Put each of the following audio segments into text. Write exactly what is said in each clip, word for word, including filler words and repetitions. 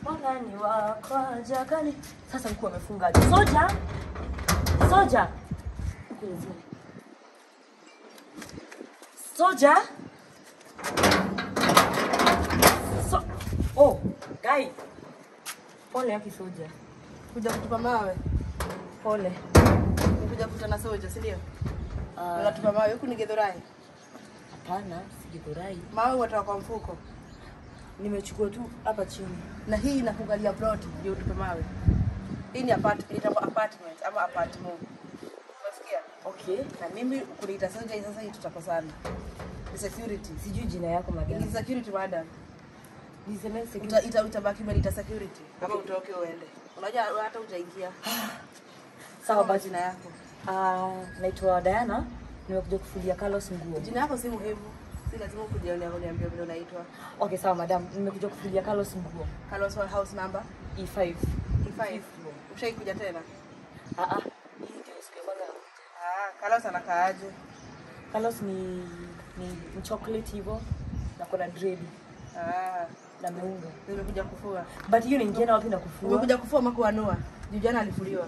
Mbona ni wako ajakani? Sasa mkuu amefunga. Soja. Soja. Soja. So oh, guy. Pole yake soja. Kuja kutupa mawe. Pole. Kuja kutana soja, si ndio? Ah, unatupa mawe huku ni Githurai? Hapana, si Githurai. Mawe watoka kwa mfuko. Nimechukua tu hapa chini. Na hii inakugalia plot ndio utupe mawe. Hii ni apartment, apartment ama apartment. Unasikia? Okay. Na mimi kuniita soja sasa hii tutakosana. Ni security. Sijui jina yako madam. Ni security madam. Niseme security. Uta ita utabaki mbele ita security. Kama okay, utoke uende. Unajua hata utaingia. Sawa basi jina yako. Ah, uh, naitwa Diana. Nimekuja kufulia Carlos nguo. Jina yako si muhimu. Si lazima kujiona uniambie vile unaitwa. Okay, sawa madam. Nimekuja kufulia Carlos nguo. Carlos wa house number E five. E five. Ushaikuja tena? Ah ah. Hii ndio siku ya kwanza. Ah, Carlos anakaaje? Carlos ni ni, ni chocolate hivyo na kuna dread. Ah, na meunga. Nimekuja kufua. But hiyo ni ingine wapi na kufua? Umekuja kufua makuanua. Jana alifuliwa.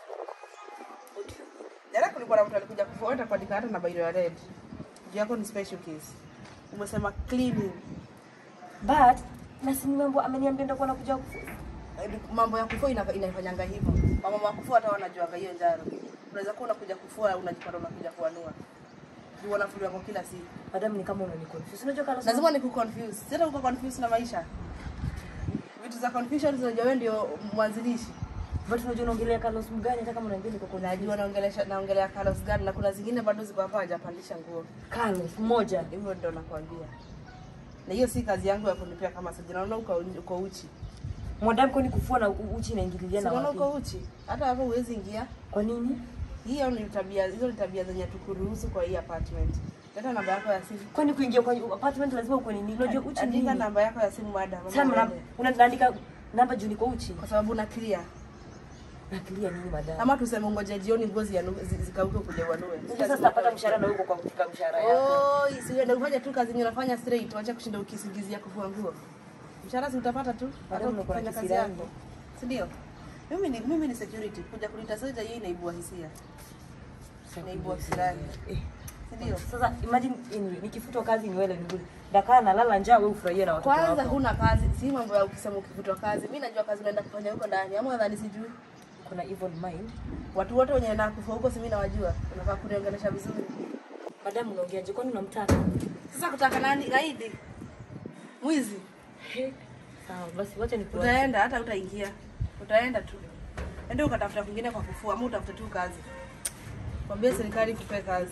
Jana kulikuwa na mtu alikuja kufua hata kuandika hata na bairo ya red. Juu yako ni special case. Umesema cleaning. But na si mambo ameniambia ndio kuna kuja kufua. Mambo ya kufua inafanyanga hivyo. Mama wa kufua hata wanajua hiyo njaro. Unaweza kuwa unakuja kufua unajipata unakuja kuanua. Ni wanafuliwa kwa kila siku. Madam ni kama unani confuse. Unajua Carlos lazima ni kuconfuse. Sasa uko confuse na maisha. Vitu za confusion zinajua wewe ndio mwanzilishi. But unajua unaongelea Carlos mgani hata kama unaambia niko kuna najua naongelea naongelea Carlos gani na kuna zingine bado ziko hapa hajapandisha nguo. Carlos mmoja. Hivyo ndio nakwambia. Na hiyo si kazi yangu ya kunipea kama sasa naona uko uko uchi. Madam kwani kufua na uchi inaingililia na wapi? Unaona uko uchi. Hata hapo huwezi ingia. Kwa nini? Hiyo ni tabia, hizo ni tabia zenye tukuruhusu kwa hii apartment. Leta namba yako ya simu. Kwani kuingia kwa apartment lazima uko nini? Unajua uchi nini? Andika namba yako ya simu madam. Sasa unaandika namba juu niko uchi kwa sababu una clear. Na clear nini madam? Ama tuseme ngoja jioni ngozi ya zikauke kuja wanue. Sasa napata mshahara na huko kwa kufika mshahara yako. Oh, isiende kufanya tu kazi yenyewe unafanya straight, acha kushinda ukisingizia kufua nguo. Mshahara si utapata tu hata ukifanya kazi yako. Si ndio? Mimi ni mimi ni security. Kuja kulita soja hii inaibua hisia. Inaibua kisirani. Eh. Ndio. Sasa imagine nikifutwa kazi ni wewe ndio. Dakaa na lala njaa wewe ufurahie na watoto wako. Kwanza huna kazi, si mambo ya ukisema ukifutwa kazi. Mimi najua kazi unaenda kufanya huko ndani. Ama nadhani sijui. Kuna evil mind. Watu wote wenye wanaenda kufua huko si mimi nawajua. Unafaa kuniongelesha vizuri. Madam unaongeaje kwani unamtaka? Sasa kutaka nani? Gaidi. Mwizi. Sawa, basi wacha nikuache. Utaenda hata utaingia. Utaenda tu. Ende ukatafuta kwingine kwa kufua, ama utafuta tu kazi. Kwambia serikali ikupe kazi.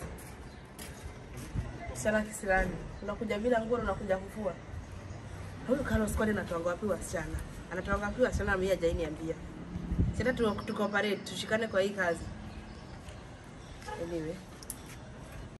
Sana kisirani. Unakuja bila nguo unakuja kufua. Huyu Carlos kwani anatoanga wapi wasichana? Anatoanga wapi wasichana mimi hajaniambia. Sasa tu tukomparate tushikane kwa hii kazi. Anyway.